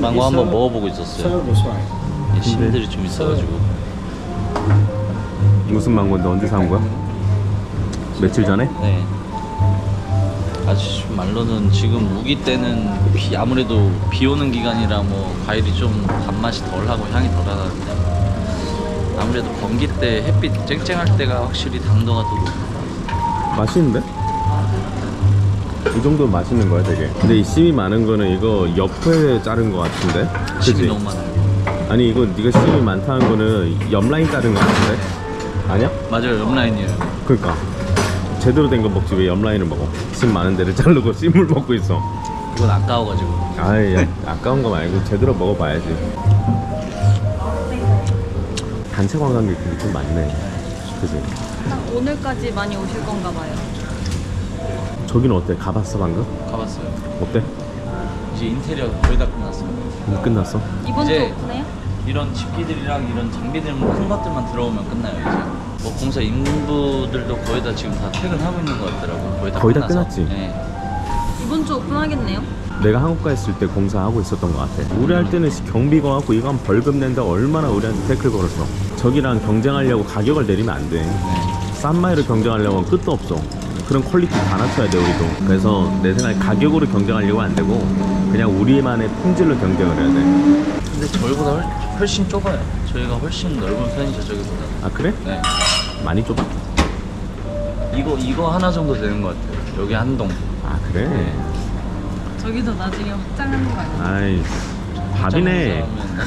망고 한번 먹어보고 있었어요. 심들이 좀 있어가지고. 무슨 망고인데 언제 사온 거야? 며칠 전에? 네. 아저씨 말로는 지금 우기 때는 아무래도 비 오는 기간이라 뭐 과일이 좀 단맛이 덜하고 향이 덜하다는데 아무래도 건기 때 햇빛 쨍쨍할 때가 확실히 당도가 더 높아. 맛있는데? 이 정도면 맛있는 거야 되게. 근데 이 씨이 많은 거는 이거 옆에 자른 거 같은데? 심이 그치? 너무 많아요. 아니 이거 네가 씨이 많다는 거는 옆 라인 자른 거 같은데? 아니야? 맞아요, 옆라인이에요. 그러니까 제대로 된 거 먹지 왜 옆 라인을 먹어? 씨 많은 데를 자르고 씨물 먹고 있어. 그건 아까워가지고. 아이 야, 아까운 거 말고 제대로 먹어봐야지. 단체 관광객들이 좀 많네. 그치? 오늘까지 많이 오실 건가 봐요. 저기는 어때? 가봤어 방금? 가봤어요. 어때? 이제 인테리어 거의 다 끝났어요. 이미 끝났어? 이번 주 이제 오프네요? 이런 집기들이랑 이런 장비들 큰 것들만 들어오면 끝나요 이제. 뭐 공사 인부들도 거의 다 지금 다 퇴근하고 있는 것 같더라고요. 거의 다 끝나서. 끝났지? 네. 이번 주 오픈하겠네요? 내가 한국 가 있을 때 공사하고 있었던 것 같아. 우리 할 때는 경비가 와갖고 이거 하면 벌금 낸다 얼마나 우리한테 태클 걸었어. 저기랑 경쟁하려고 가격을 내리면 안 돼. 싼 마이로 경쟁하려면 끝도 없어. 그런 퀄리티 다 낮춰야 돼 우리도. 그래서 내 생각에 가격으로 경쟁하려고 안 되고 그냥 우리만의 품질로 경쟁을 해야 돼. 근데 저희보다 훨씬 좁아요. 저희가 훨씬 넓은 편이죠 저기보다. 아 그래? 네. 많이 좁아? 이거 하나 정도 되는 것 같아요. 여기 한 동. 아 그래? 네. 저기도 나중에 확장하는 거 아니에요? 아이 밥이네.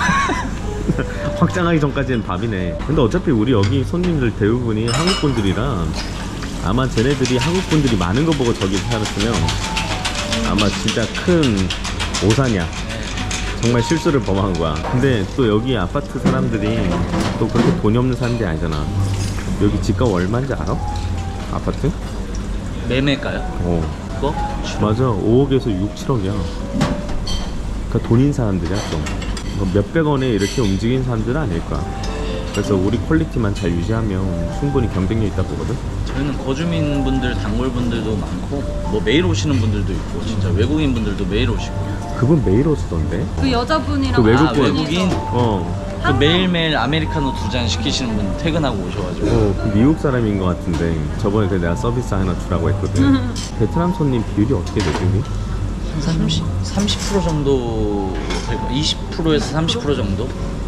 확장하기 전까지는 밥이네. 근데 어차피 우리 여기 손님들 대부분이 한국 분들이라 아마 쟤네들이 한국 분들이 많은 거 보고 저기 살았으면 아마 진짜 큰 오산이야. 정말 실수를 범한 거야. 근데 또 여기 아파트 사람들이 또 그렇게 돈이 없는 사람들이 아니잖아. 여기 집값 얼마인지 알아? 아파트? 매매가요? 어 그거? 맞아. 5억에서 6, 7억이야. 그러니까 돈인 사람들이야 좀. 뭐 몇백 원에 이렇게 움직이는 사람들은 아닐 거야. 그래서 우리 퀄리티만 잘 유지하면 충분히 경쟁력 있다 보거든. 저희는 거주민분들, 단골분들도 많고 뭐 매일 오시는 분들도 있고 진짜 외국인분들도 매일 오시고. 그분 매일 오시던데? 그 여자분이랑 그 외국분. 외국인? 어. 그 매일매일 아메리카노 2잔 시키시는 분 퇴근하고 오셔가지고. 그 미국 사람인 것 같은데 저번에 그 내가 서비스 하나 주라고 했거든. 베트남 손님 비율이 어떻게 되지? 한 30% 정도 될 거야. 20%에서 30% 정도?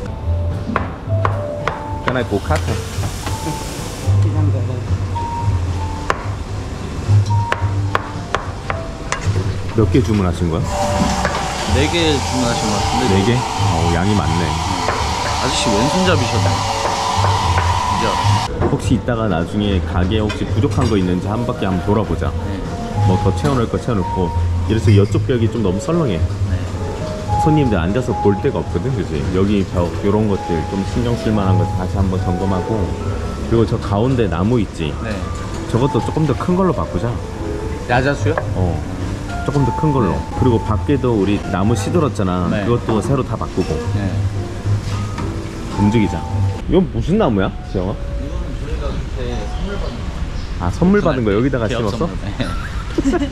Cái này của khách hả? 몇 개 주문하신 거야? 4개 주문하신 것 같은데. 4개? 양이 많네. 아저씨 왼손잡이셨네. 이제 혹시 이따가 나중에 가게에 혹시 부족한 거 있는지 한 바퀴 한번 돌아보자. 뭐 더 채워놓을 거 채워놓고. 이래서 이쪽 벽이 좀 너무 썰렁해. 손님들 앉아서 볼 데가 없거든, 그지? 여기 벽 이런 것들 좀 신경 쓸 만한 거 다시 한번 점검하고. 그리고 저 가운데 나무 있지? 네. 저것도 조금 더 큰 걸로 바꾸자. 야자수요? 조금 더 큰 걸로. 네. 그리고 밖에도 우리 나무 시들었잖아. 네. 그것도 새로 다 바꾸고. 네. 움직이자. 이건 무슨 나무야, 지영아? 이거는 저희가 그때 선물 받은 거. 아, 선물 받은 거 여기다가 심었어? 네.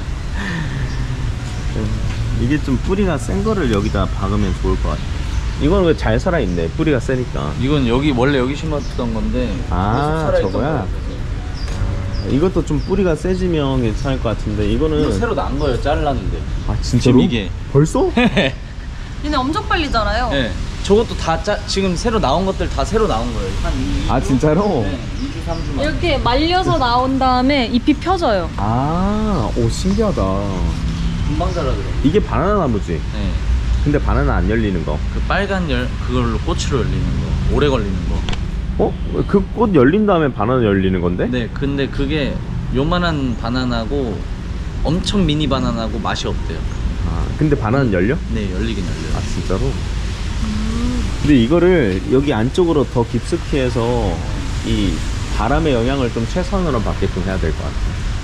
이게 좀 뿌리가 센 거를 여기다 박으면 좋을 것 같아. 이거는 왜 잘 살아있네, 뿌리가 세니까. 이건 여기 원래 여기 심었던 건데. 아, 계속 살아있던 저거야? 거예요. 이것도 좀 뿌리가 세지면 괜찮을 것 같은데 이거는. 이거 새로 난 거예요. 잘랐는데. 아, 진짜로? 지금 이게. 벌써? 얘네 엄청 빨리 자라요. 네. 저것도 다 지금 새로 나온 것들 다 새로 나온 거예요. 한 2주? 아, 진짜로? 네. 2주, 3주 만. 이렇게 말려서 나온 다음에 잎이 펴져요. 아, 오, 신기하다. 금방 자라더라고요. 이게 바나나 나무지? 네. 근데 바나나 안 열리는 거. 그 빨간 그걸로 꽃으로 열리는 거. 오래 걸리는 거. 그 꽃 열린 다음에 바나나 열리는 건데? 네. 근데 그게 요만한 바나나고 엄청 미니 바나나고 맛이 없대요. 아, 근데 바나나는 열려? 네. 열리긴 열려요. 아, 진짜로? 근데 이거를 여기 안쪽으로 더 깊숙이 해서 이 바람의 영향을 좀 최선으로 받게끔 해야 될 것 같아.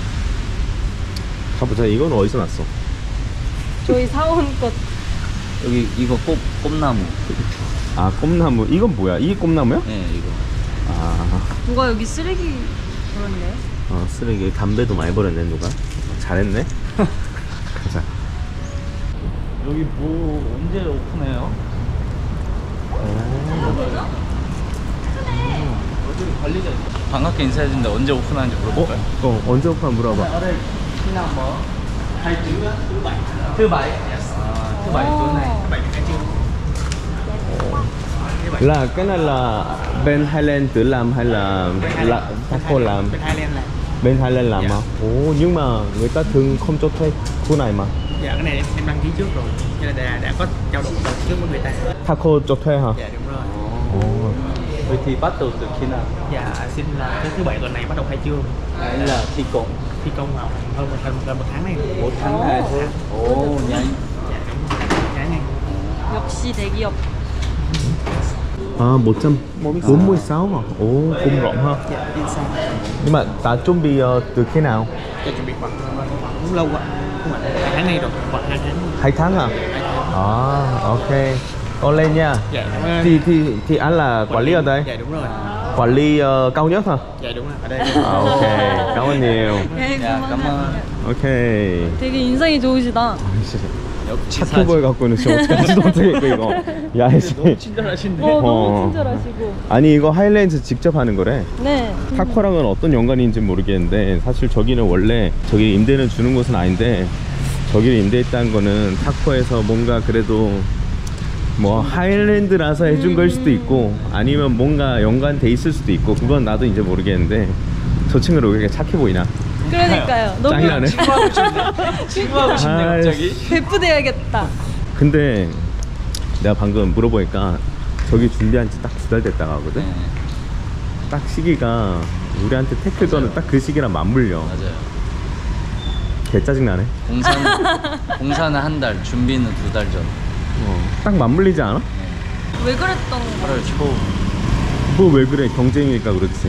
가보자. 이건 어디서 났어? 저희 사온 것. 여기 이거 꽃나무. 아, 꼼나무. 이건 뭐야? 이게 꼼나무야? 네. 이거. 아, 누가 여기 쓰레기 그런데? 쓰레기. 담배도 많이 버렸네, 누가. 잘했네. 가자. 여기 뭐 언제 오픈해요? 어디 관리자 반갑게 인사해준데 언제 오픈하는지 물어볼까요? 언제 오픈 물어봐. thứ bảy thứ bảy tuần này Là cái này là bên Highland tự làm hay là Taco làm? Bên Highland làm. Bên Highland làm Dạ. hả? Ồ, nhưng mà người ta thường không cho thuê khu này mà. Dạ cái này em đăng ký trước rồi, cho nên đã có trao đổi trước với người ta. Taco cho thuê hả? Dạ đúng rồi. Ồ. vậy thì bắt đầu từ khi nào? Dạ xin là thứ bảy tuần này bắt đầu khai trương. Đấy là thi công Thi công vào hơn một tháng này. một tháng này thôi. Ồ nhanh. Dạ đúng rồi. Tháng này. 역시 대기업. À, 146 mà. Ồ, cung rộng ha. Dạ đi sang. Nhưng mà đã chuẩn bị từ khi nào? Dạ chuẩn bị khoảng cũng lâu ạ. Không phải 2 tháng này rồi, khoảng 2 tháng. 2 tháng à? À, ok. Con lên nha. Dạ cảm ơn. Thì anh là quản lý ở đây. Dạ đúng rồi. Quản lý cao nhất hả? Dạ đúng rồi, ở đây. À, ok. Cảm ơn nhiều. 네, 야, 까만. 오케이. 되게 인상이 좋으시다. 역시 착해 갖고는 지금 어떡하지도 못하겠고 이거. 야, 씨. 친절하신데. 너무 어. 친절하시고. 아니 이거 하일랜드 직접 하는 거래. 네. 타코랑은 어떤 연관인지 모르겠는데 사실 저기는 원래 저기 임대는 주는 곳은 아닌데 저기를 임대했다는 거는 타코에서 뭔가 그래도 뭐 하일랜드라서 해준 걸 수도 있고 아니면 뭔가 연관돼 있을 수도 있고 그건 나도 이제 모르겠는데 저 친구는 왜 이렇게 착해 보이나? 그러니까요. 너무 짱이라네. 친구하고 싶네 갑자기. 베프돼야겠다. 근데 내가 방금 물어보니까 저기 준비한 지 딱 2달 됐다고 하거든? 네, 딱 시기가 우리한테 태클 거는 딱 그 시기랑 맞물려. 맞아요. 개 짜증나네. 공사는 한 달, 준비는 2달 전. 딱 맞물리지 않아? 왜 그랬던 거야? 8월 초. 뭐 왜 그래, 경쟁이니까 그렇지.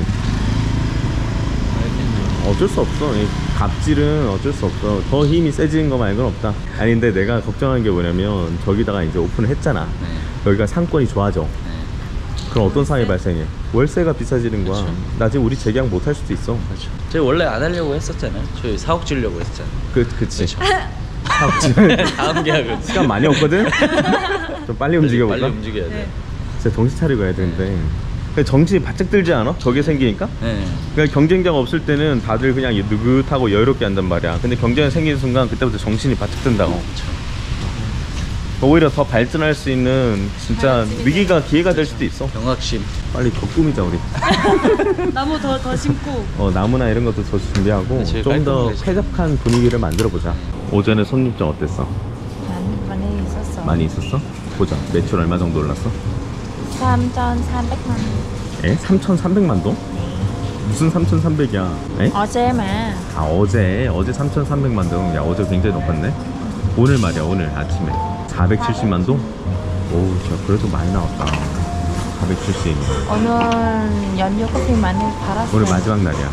어쩔 수 없어. 이 갑질은 어쩔 수 없어. 더 힘이 세지는 거 말고는 없다. 아니 근데 내가 걱정한 게 뭐냐면 저기다가 이제 오픈을 했잖아. 네. 여기가 상권이 좋아져. 네. 그럼 어떤 상황이 발생해? 월세가 비싸지는 거야. 그쵸. 나중에 우리 재계약 못 할 수도 있어. 그렇죠. 저희 원래 안 하려고 했었잖아요. 저희 사옥 지으려고 했잖아요. 그치. 다음 계약은 시간 많이 없거든? 좀 빨리 움직여볼까? 빨리 움직여야 돼. 진짜 정신 차리고 해야 되는데. 근데 정신이 바짝 들지 않아? 저게 생기니까? 네. 그러니까 경쟁자가 없을 때는 다들 그냥 느긋하고 여유롭게 한단 말이야. 근데 경쟁이 생기는 순간 그때부터 정신이 바짝 든다고. 그렇죠. 오히려 더 발전할 수 있는 진짜 위기가 기회가 될 수도 있어. 경각심. 빨리 더 꾸미자 우리. 나무 더 심고. 나무나 이런 것도 더 준비하고 제일 좀 더 깔끔하게 쾌적한 분위기를 만들어 보자. 오전에 손님 좀 어땠어? 많이 있었어. 많이 있었어? 보자. 매출 얼마 정도 올랐어? 3,300만. 에? 3,300만 동? 무슨 3,300이야? 에? 어제만. 아 어제 3,300만 동. 야 어제 굉장히 높았네. 오늘 말이야 오늘 아침에 470만 동? 오우 진짜 그래도 많이 나왔다. 470. 오늘 연휴 커피 많이 팔았어요. 오늘 마지막 날이야.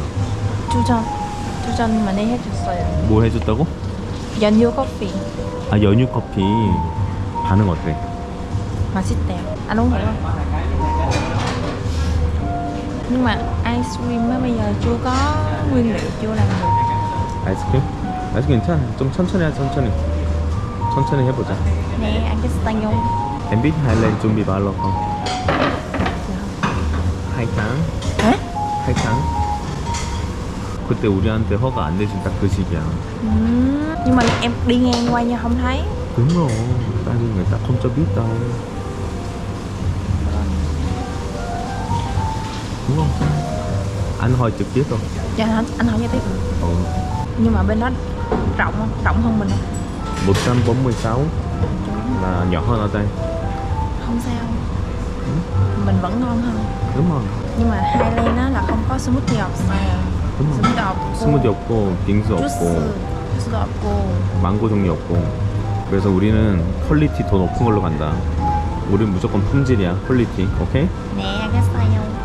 주전 많이 해줬어요. 뭐 해줬다고? 연휴 커피. 아 연유 커피. 반응 어때? 맛있대요. Anh uống thử không? Nhưng mà ice cream á bây giờ chưa có nguyên liệu, chưa làm được. 아이스크림? 아이스크림 괜찮아. 좀 천천히 하자 천천히. 천천히 해보자. Nè, anh cái stang không? Em biết Highland chuẩn bị bao lâu không? 2 tháng. Hả? 2 tháng. 그때 우리한테 허가 안 내준 딱 그 시기야. Nhưng mà em đi ngang qua nhưng không thấy. Đúng rồi, tại vì người ta không cho biết đâu. Đúng không? Anh hỏi trực tiếp rồi. Dạ anh hỏi cho tiếp. Ừ. Nhưng mà bên đó rộng không? Rộng hơn mình không? 146 là nhỏ hơn ở đây. Không sao. Mình vẫn ngon hơn. Đúng rồi. Nhưng mà Highland á là không có smoothie 없어요. đúng rồi. 스무디 없고. 스무디 없고 빙수 없고 주스도 없고. 망고 종류 없고. 그래서 우리는 퀄리티 더 높은 걸로 간다. 우린 무조건 품질이야. 퀄리티. 오케이? 네, 알겠어요.